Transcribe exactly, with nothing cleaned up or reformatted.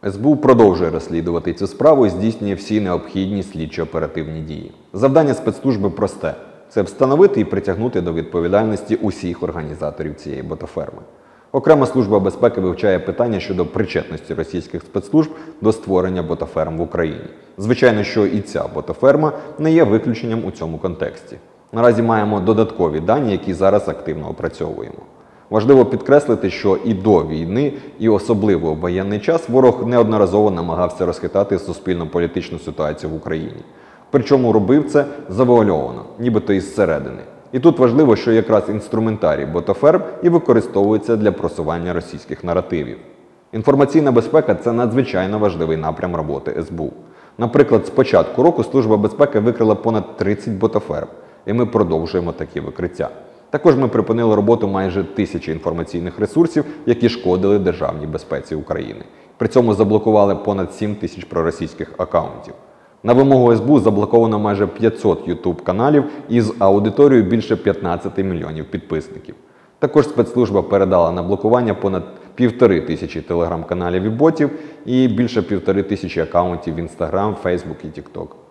ес бе у продовжує розслідувати цю справу і здійснює всі необхідні слідчо-оперативні дії. Завдання спецслужби просте – це встановити і притягнути до відповідальності усіх організаторів цієї ботоферми. Окрема служба безпеки вивчає питання щодо причетності російських спецслужб до створення ботоферм в Україні. Звичайно, що і ця ботоферма не є виключенням у цьому контексті. Наразі маємо додаткові дані, які зараз активно опрацьовуємо. Важливо підкреслити, що і до війни, і особливо у воєнний час ворог неодноразово намагався розхитати суспільно-політичну ситуацію в Україні. Причому робив це завуальовано, нібито із середини. І тут важливо, що якраз інструментарій ботоферм і використовується для просування російських наративів. Інформаційна безпека – це надзвичайно важливий напрям роботи ес бе у. Наприклад, з початку року Служба безпеки викрила понад тридцять ботоферм, і ми продовжуємо такі викриття. Також ми припинили роботу майже тисячі інформаційних ресурсів, які шкодили державній безпеці України. При цьому заблокували понад сім тисяч проросійських акаунтів. На вимогу ес бе у заблоковано майже п'ятсот ютуб-каналів із аудиторією більше п'ятнадцяти мільйонів підписників. Також спецслужба передала на блокування понад півтори тисячі телеграм-каналів і ботів і більше півтори тисячі акаунтів в інстаграм, фейсбук і тік ток.